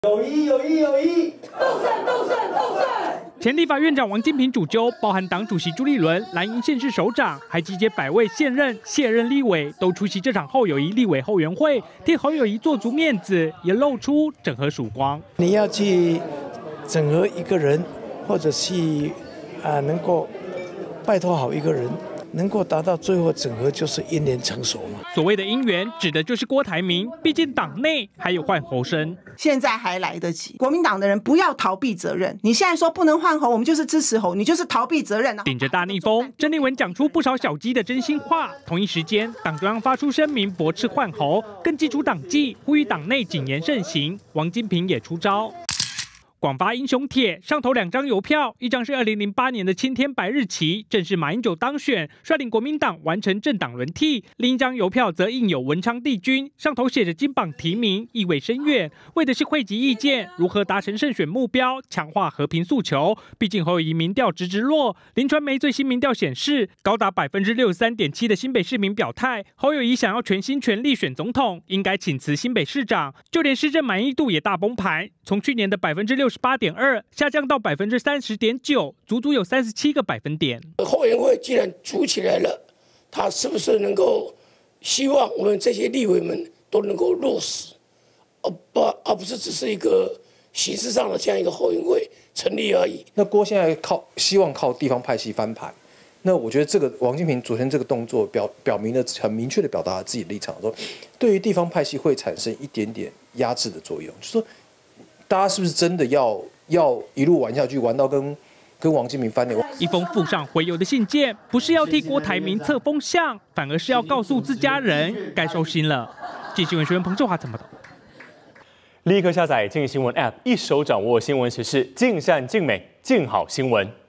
有一， 动胜！ 前立法院长王金平主揪，包含党主席朱立伦、蓝营县市首长，还集结100位现任、卸任立委，都出席这场侯友宜立委后援会，替侯友宜做足面子，也露出整合曙光。 你要去整合一个人，或者去能够拜托好一个人。 能够达到最后整合，就是因缘成熟嘛。 所谓的因缘，指的就是郭台铭，毕竟党内还有换侯生， 现在还来得及。国民党的人不要逃避责任。你现在说不能换侯，我们就是支持侯，你就是逃避责任。 顶着大逆风，郑丽文讲出不少小鸡的真心话。同一时间，党中央发出声明驳斥换侯，更祭出党纪，呼吁党内谨言慎行。王金平也出招。 广发英雄帖上头2张邮票，一张是2008年的青天白日旗，正是马英九当选，率领国民党完成政党轮替；另一张邮票则印有文昌帝君，上头写着金榜题名，意味深远，为的是汇集意见，如何达成胜选目标，强化和平诉求。毕竟侯友宜民调直落，林传媒最新民调显示，高达63.7%的新北市民表态，侯友宜想要全心全力选总统，应该请辞新北市长，就连市政满意度也大崩盘，从去年的68.2%下降到30.9%，足足有37个百分点。 后援会既然组起来了，他是不是能够希望我们这些立委们都能够落实，而不是只是一个形式上的这样一个后援会成立而已？ 那郭现在希望靠地方派系翻盘，那我觉得这个王金平昨天这个动作表明了很明确的表达了自己的立场，说对于地方派系会产生一点点压制的作用，就是说。 大家是不是真的要一路玩下去，玩到跟王金平翻脸？ 一封附上回邮的信件，不是要替郭台铭测风向，反而是要告诉自家人该收心了。记新闻学员彭志华怎么懂？ 立刻下载镜新闻 App， 一手掌握新闻时事，尽善尽美，尽好新闻。